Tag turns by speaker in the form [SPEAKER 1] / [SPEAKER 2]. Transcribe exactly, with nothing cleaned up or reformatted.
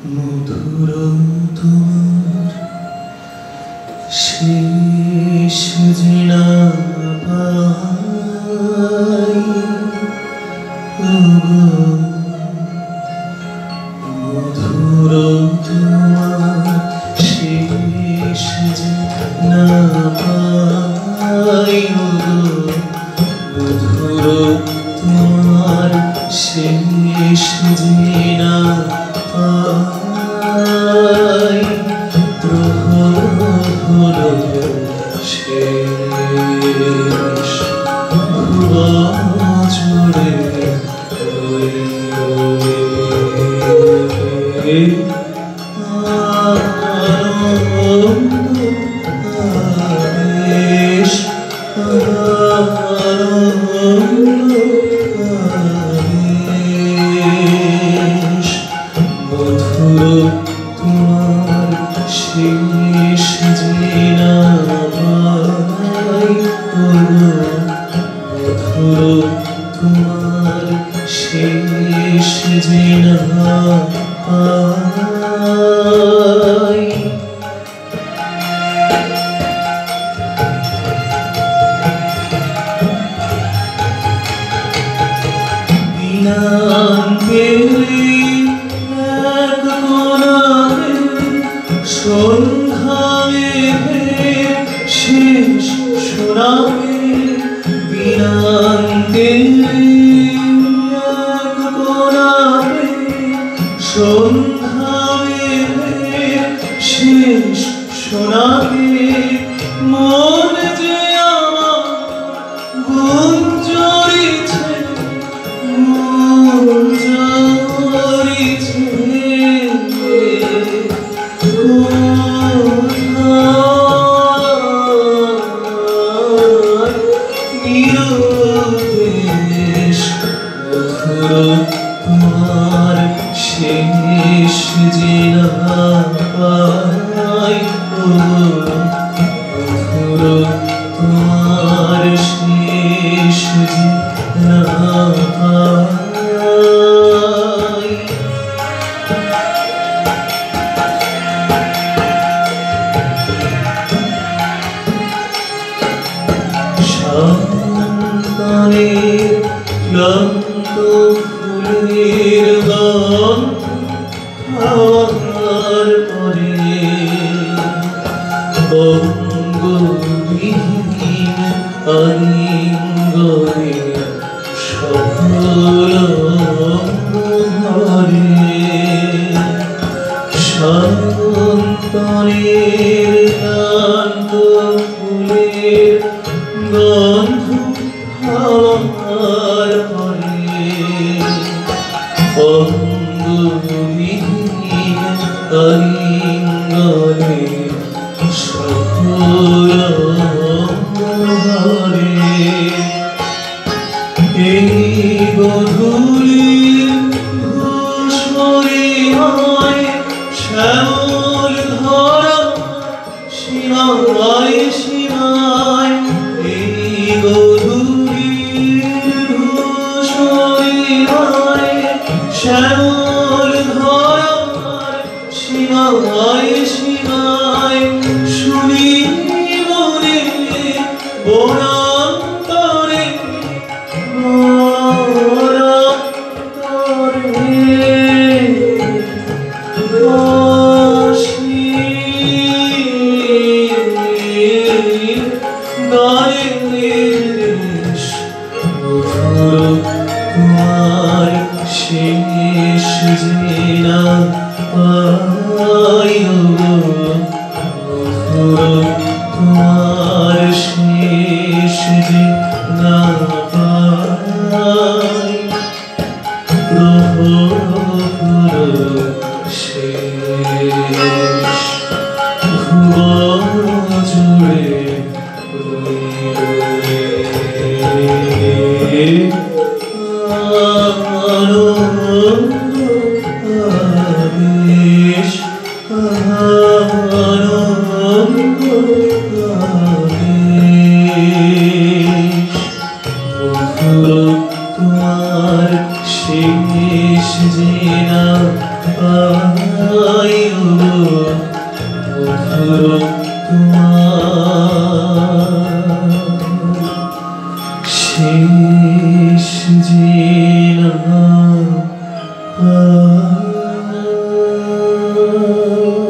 [SPEAKER 1] মধুর তোমার শেষ যে না পাই, মধুর তোমার শেষ যে না পাই, মধুর তোমার শেষ যে না পাই, প্রহর শেষ জুড়ে আবেশ আবেশ, মধুর তোমার শেষ যে না পাই, মধুর তোমার শেষ যে না পাই। বিনা পেলে এক কোণাতে সন্ধ্যায় শেষ শোনাবে, বিনা পেলে এক কোণাতে সন্ধ্যায় শেষ শোনাবে, মন যে আমার গুঞ্জরিছে গুঞ্জরিছে নিরুদ্দেশ, মধুর তোমার শেষ যে না পাই, মধুর তোমার শেষ যে না পাই। সন্তানের ক্লান্ত ফুলের গান খাওয়ার পরে, অঙ্গবিহীন আলিঙ্গনে সকল ঘরে, সন্তানের ক্লান্ত ফুলের গন্ধ খাওয়ার পরে, অঙ্গবিহীন আলিঙ্গনে সকল ঘরে, এই গধূলির ধূসরিমায় শ্যামল ধরা সীমায় সীমায়, এই গধূলির ধূসরিমায় শ্যামল ধরা সীমায় সীমায়, শুনি মনে বনান্তরে বনান্তরে বাঁশি গানের দেশ, মধুর তোমার শেষ যে না পাই, মধুর তোমার শেষ যে না পাই, প্রহর শেষ ভুবন জুড়ে আনন্দ আবেশ আনন্দ আবেশ, মধুর তোমার শেষ শেষ যে না পাই গো মধুর তোমার শেষ যে না পাই